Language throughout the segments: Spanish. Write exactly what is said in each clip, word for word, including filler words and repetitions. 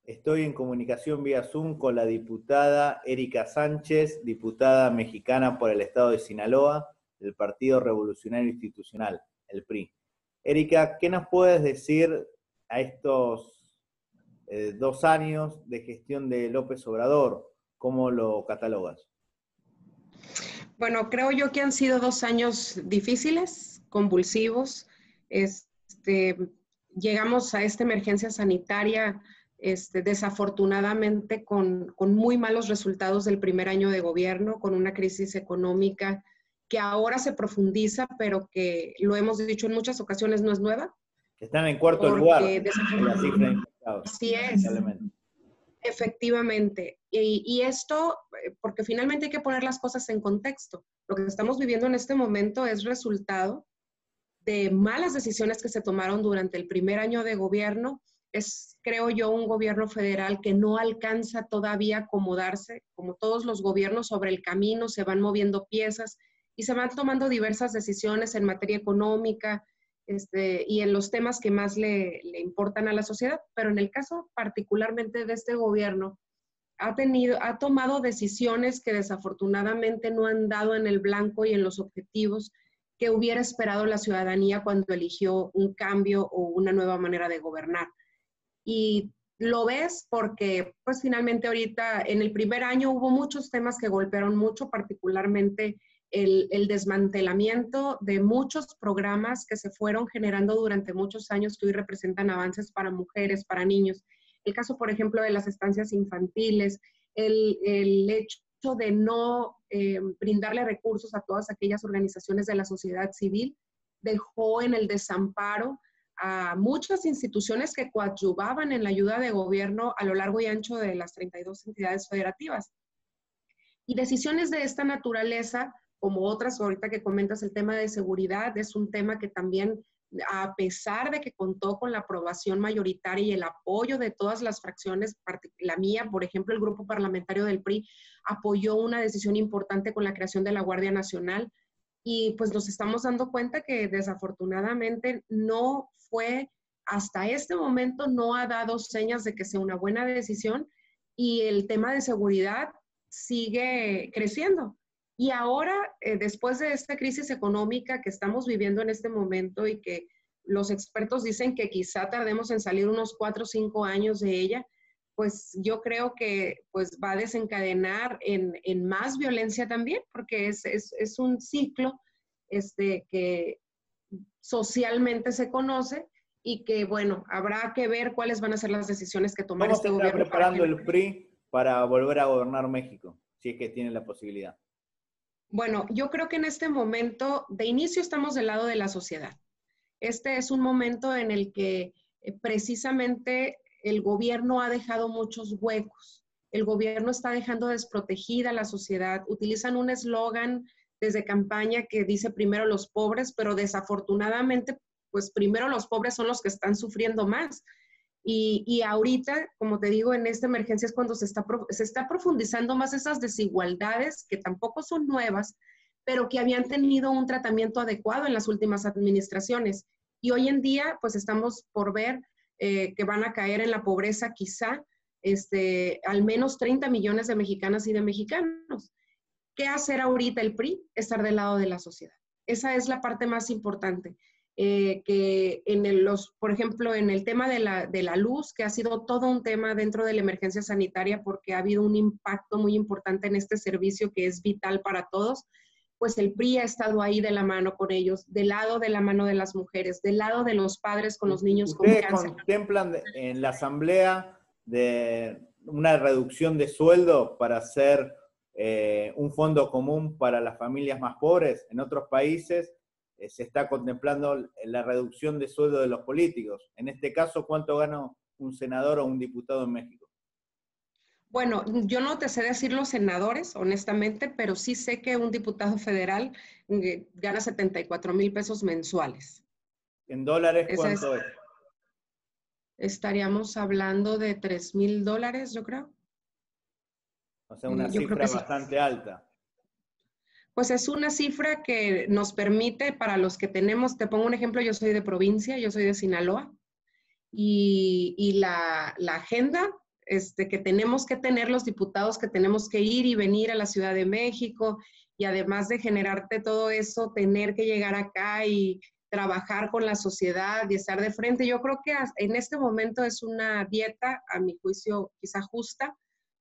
Estoy en comunicación vía Zoom con la diputada Erika Sánchez, diputada mexicana por el estado de Sinaloa, del Partido Revolucionario Institucional, el P R I. Erika, ¿qué nos puedes decir a estos eh, dos años de gestión de López Obrador? ¿Cómo lo catalogas? Bueno, creo yo que han sido dos años difíciles, convulsivos. Este, llegamos a esta emergencia sanitaria este, desafortunadamente con, con muy malos resultados del primer año de gobierno, con una crisis económica que ahora se profundiza, pero que lo hemos dicho en muchas ocasiones no es nueva. Están en cuarto lugar en la cifra de infectados. Así es. Efectivamente. Y, y esto, porque finalmente hay que poner las cosas en contexto. Lo que estamos viviendo en este momento es resultado de malas decisiones que se tomaron durante el primer año de gobierno. Es, creo yo, un gobierno federal que no alcanza todavía a acomodarse. Como todos los gobiernos, sobre el camino se van moviendo piezas y se van tomando diversas decisiones en materia económica, Este, y en los temas que más le, le importan a la sociedad, pero en el caso particularmente de este gobierno, ha, tenido, ha tomado decisiones que desafortunadamente no han dado en el blanco y en los objetivos que hubiera esperado la ciudadanía cuando eligió un cambio o una nueva manera de gobernar. Y lo ves porque, pues finalmente ahorita, en el primer año hubo muchos temas que golpearon mucho, particularmente El, el desmantelamiento de muchos programas que se fueron generando durante muchos años que hoy representan avances para mujeres, para niños. El caso, por ejemplo, de las estancias infantiles, el, el hecho de no eh, brindarle recursos a todas aquellas organizaciones de la sociedad civil, dejó en el desamparo a muchas instituciones que coadyuvaban en la ayuda de gobierno a lo largo y ancho de las treinta y dos entidades federativas. Y decisiones de esta naturaleza, como otras, ahorita que comentas el tema de seguridad, es un tema que también, a pesar de que contó con la aprobación mayoritaria y el apoyo de todas las fracciones, la mía, por ejemplo, el grupo parlamentario del P R I, apoyó una decisión importante con la creación de la Guardia Nacional, y pues nos estamos dando cuenta que desafortunadamente no fue, hasta este momento no ha dado señas de que sea una buena decisión, y el tema de seguridad sigue creciendo. Y ahora, eh, después de esta crisis económica que estamos viviendo en este momento y que los expertos dicen que quizá tardemos en salir unos cuatro o cinco años de ella, pues yo creo que pues, va a desencadenar en, en más violencia también, porque es, es, es un ciclo este, que socialmente se conoce y que, bueno, habrá que ver cuáles van a ser las decisiones que tomar este gobierno. ¿Cómo se está preparando el P R I para volver a gobernar México, si es que tiene la posibilidad? Bueno, yo creo que en este momento, de inicio estamos del lado de la sociedad. Este es un momento en el que eh, precisamente el gobierno ha dejado muchos huecos. El gobierno está dejando desprotegida a la sociedad. Utilizan un eslogan desde campaña que dice primero los pobres, pero desafortunadamente, pues primero los pobres son los que están sufriendo más. Y, y ahorita, como te digo, en esta emergencia es cuando se está, se está profundizando más esas desigualdades que tampoco son nuevas, pero que habían tenido un tratamiento adecuado en las últimas administraciones. Y hoy en día, pues estamos por ver eh, que van a caer en la pobreza quizá este, al menos treinta millones de mexicanas y de mexicanos. ¿Qué hacer ahorita el P R I? Estar del lado de la sociedad. Esa es la parte más importante. Eh, que en el, los, por ejemplo, en el tema de la, de la luz, que ha sido todo un tema dentro de la emergencia sanitaria porque ha habido un impacto muy importante en este servicio que es vital para todos, pues el P R I ha estado ahí de la mano con ellos, del lado de la mano de las mujeres, del lado de los padres con los niños con cáncer. ¿Ustedes contemplan en la asamblea de una reducción de sueldo para hacer eh, un fondo común para las familias más pobres? En otros países eh, se está contemplando la reducción de sueldo de los políticos. En este caso, ¿cuánto gana un senador o un diputado en México? Bueno, yo no te sé decir los senadores, honestamente, pero sí sé que un diputado federal eh, gana setenta y cuatro mil pesos mensuales. ¿En dólares cuánto es? es? Estaríamos hablando de tres mil dólares, yo creo. O sea, una eh, cifra sí. bastante alta. Pues es una cifra que nos permite, para los que tenemos, te pongo un ejemplo, yo soy de provincia, yo soy de Sinaloa, y, y la, la agenda este, que tenemos que tener los diputados, que tenemos que ir y venir a la Ciudad de México, y además de generarte todo eso, tener que llegar acá y trabajar con la sociedad y estar de frente. Yo creo que en este momento es una dieta, a mi juicio, quizá justa,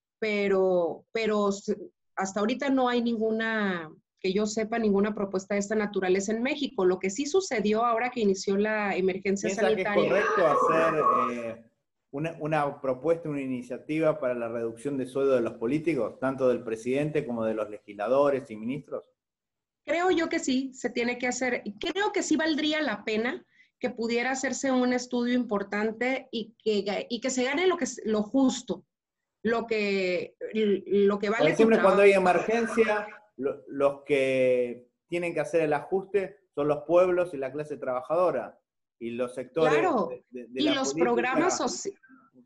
pero, pero hasta ahorita no hay ninguna, que yo sepa, ninguna propuesta de esta naturaleza en México. Lo que sí sucedió ahora que inició la emergencia sanitaria. ¿Piensa que es correcto hacer eh, una, una propuesta, una iniciativa para la reducción de sueldo de los políticos, tanto del presidente como de los legisladores y ministros? Creo yo que sí, se tiene que hacer. Creo que sí valdría la pena que pudiera hacerse un estudio importante y que, y que se gane lo, que, lo justo, lo que, lo que vale. Porque siempre cuando hay emergencia, lo, los que tienen que hacer el ajuste son los pueblos y la clase trabajadora. Y los sectores claro, de, de, de y la los política programas sociales.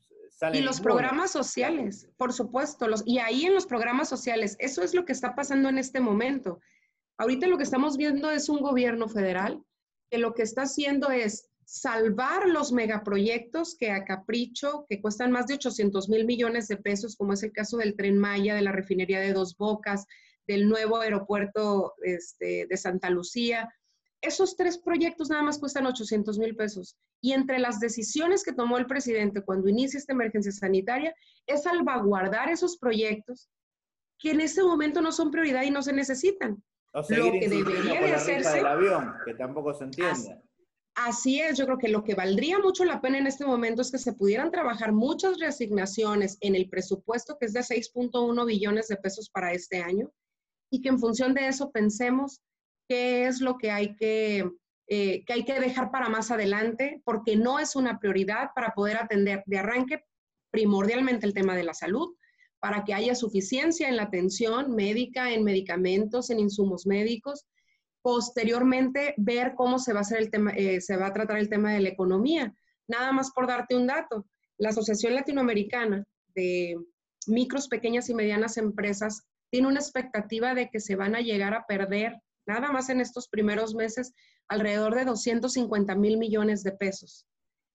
Y los programas sociales, por supuesto. Los, y ahí en los programas sociales, eso es lo que está pasando en este momento. Ahorita lo que estamos viendo es un gobierno federal que lo que está haciendo es salvar los megaproyectos que a capricho, que cuestan más de ochocientos mil millones de pesos, como es el caso del Tren Maya, de la refinería de Dos Bocas, del nuevo aeropuerto este, de Santa Lucía. Esos tres proyectos nada más cuestan ochocientos mil pesos. Y entre las decisiones que tomó el presidente cuando inicia esta emergencia sanitaria es salvaguardar esos proyectos que en este momento no son prioridad y no se necesitan. O seguir lo que debería de la hacerse rifa del avión, que tampoco se entiende. Así, así es, yo creo que lo que valdría mucho la pena en este momento es que se pudieran trabajar muchas reasignaciones en el presupuesto, que es de seis punto uno billones de pesos para este año, y que en función de eso pensemos qué es lo que hay que, eh, que hay que dejar para más adelante, porque no es una prioridad para poder atender de arranque primordialmente el tema de la salud, para que haya suficiencia en la atención médica, en medicamentos, en insumos médicos. Posteriormente, ver cómo se va a hacer el tema, eh, se va a tratar el tema de la economía. Nada más por darte un dato, la Asociación Latinoamericana de Micros, Pequeñas y Medianas Empresas tiene una expectativa de que se van a llegar a perder, nada más en estos primeros meses, alrededor de doscientos cincuenta mil millones de pesos.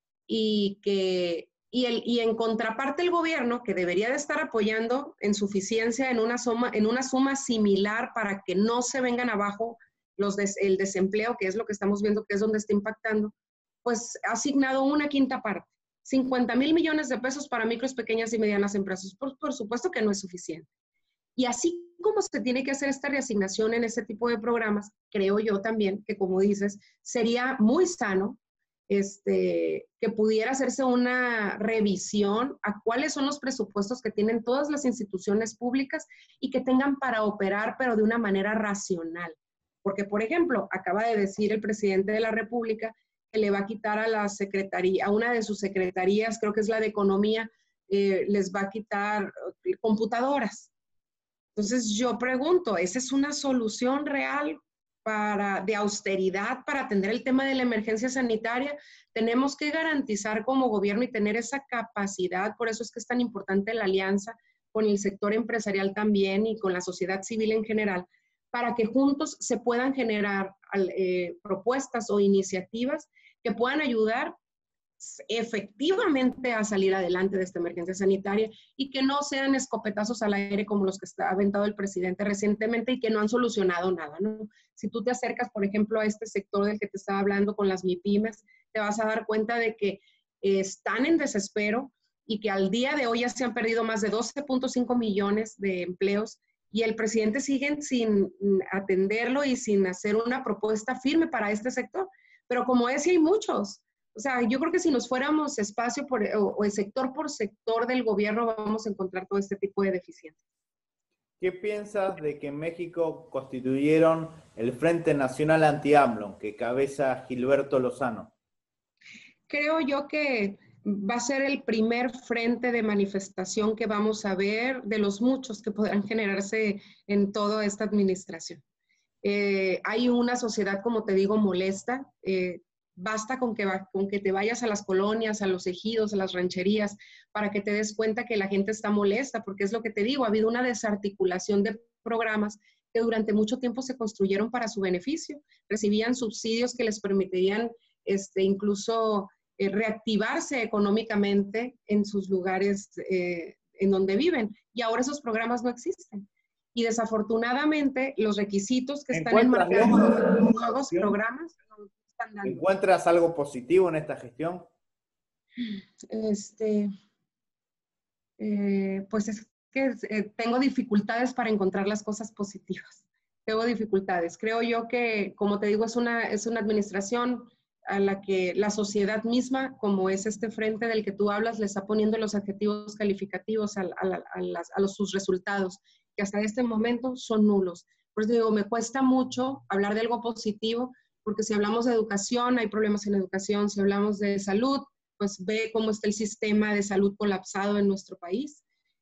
Y que Y, el, y en contraparte el gobierno, que debería de estar apoyando en suficiencia en una suma, en una suma similar para que no se vengan abajo los des, el desempleo, que es lo que estamos viendo que es donde está impactando, pues ha asignado una quinta parte, cincuenta mil millones de pesos para micros, pequeñas y medianas empresas. Por, por supuesto que no es suficiente. Y así como se tiene que hacer esta reasignación en este tipo de programas, creo yo también que, como dices, sería muy sano Este, que pudiera hacerse una revisión a cuáles son los presupuestos que tienen todas las instituciones públicas y que tengan para operar, pero de una manera racional. Porque, por ejemplo, acaba de decir el presidente de la República que le va a quitar a la secretaría, a una de sus secretarías, creo que es la de Economía, eh, les va a quitar computadoras. Entonces yo pregunto, ¿esa es una solución real para, de austeridad para atender el tema de la emergencia sanitaria? Tenemos que garantizar como gobierno y tener esa capacidad, por eso es que es tan importante la alianza con el sector empresarial también y con la sociedad civil en general, para que juntos se puedan generar eh, propuestas o iniciativas que puedan ayudar efectivamente a salir adelante de esta emergencia sanitaria y que no sean escopetazos al aire como los que ha aventado el presidente recientemente y que no han solucionado nada, ¿no? Si tú te acercas, por ejemplo, a este sector del que te estaba hablando con las MIPYMES, te vas a dar cuenta de que eh, están en desespero y que al día de hoy ya se han perdido más de doce punto cinco millones de empleos y el presidente sigue sin atenderlo y sin hacer una propuesta firme para este sector. Pero como ese hay muchos. O sea, yo creo que si nos fuéramos espacio por, o, o sector por sector del gobierno, vamos a encontrar todo este tipo de deficiencias. ¿Qué piensas de que en México constituyeron el Frente Nacional Anti-AMLO, que cabeza Gilberto Lozano? Creo yo que va a ser el primer frente de manifestación que vamos a ver de los muchos que podrán generarse en toda esta administración. Eh, hay una sociedad, como te digo, molesta. Eh, basta con que, va, con que te vayas a las colonias, a los ejidos, a las rancherías, para que te des cuenta que la gente está molesta, porque es lo que te digo, ha habido una desarticulación de programas que durante mucho tiempo se construyeron para su beneficio. Recibían subsidios que les permitirían este, incluso eh, reactivarse económicamente en sus lugares eh, en donde viven. Y ahora esos programas no existen. Y desafortunadamente los requisitos que están enmarcados en los nuevos programas no están dando. ¿Encuentras algo positivo en esta gestión? Este, eh, pues es que eh, tengo dificultades para encontrar las cosas positivas. Tengo dificultades. Creo yo que, como te digo, es una, es una administración a la que la sociedad misma, como es este frente del que tú hablas, le está poniendo los adjetivos calificativos a, a, a, las, a los, sus resultados, que hasta este momento son nulos. Por eso digo, me cuesta mucho hablar de algo positivo, porque si hablamos de educación, hay problemas en educación. Si hablamos de salud, pues ve cómo está el sistema de salud colapsado en nuestro país.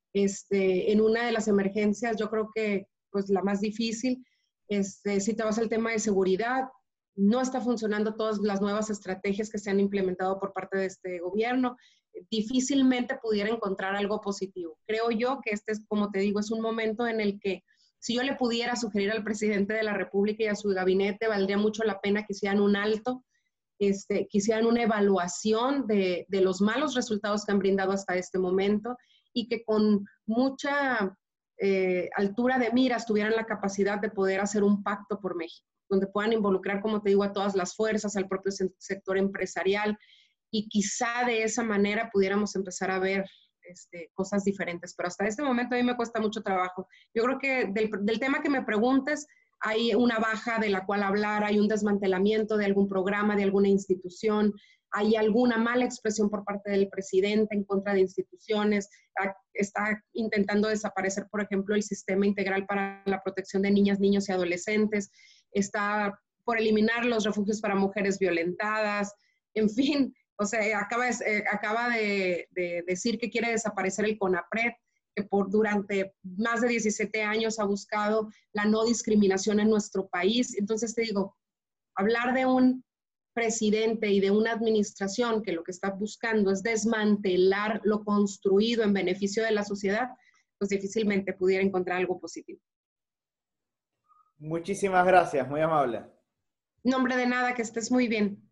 Este, en una de las emergencias, yo creo que pues la más difícil, este, si te vas al tema de seguridad, no está funcionando todas las nuevas estrategias que se han implementado por parte de este gobierno. Difícilmente pudiera encontrar algo positivo. Creo yo que este es, como te digo, es un momento en el que si yo le pudiera sugerir al presidente de la República y a su gabinete, valdría mucho la pena que hicieran un alto, este, que hicieran una evaluación de, de los malos resultados que han brindado hasta este momento y que con mucha eh, altura de miras tuvieran la capacidad de poder hacer un pacto por México, donde puedan involucrar, como te digo, a todas las fuerzas, al propio sector empresarial, y quizá de esa manera pudiéramos empezar a ver este, cosas diferentes. Pero hasta este momento a mí me cuesta mucho trabajo. Yo creo que del, del tema que me preguntes, hay una baja de la cual hablar, hay un desmantelamiento de algún programa, de alguna institución, hay alguna mala expresión por parte del presidente en contra de instituciones, está intentando desaparecer, por ejemplo, el sistema integral para la protección de niñas, niños y adolescentes, está por eliminar los refugios para mujeres violentadas, en fin, o sea, acaba, eh, acaba de, de decir que quiere desaparecer el CONAPRED, que por durante más de diecisiete años ha buscado la no discriminación en nuestro país. Entonces te digo, hablar de un presidente y de una administración que lo que está buscando es desmantelar lo construido en beneficio de la sociedad, pues difícilmente pudiera encontrar algo positivo. Muchísimas gracias, muy amable. Nombre de nada, que estés muy bien.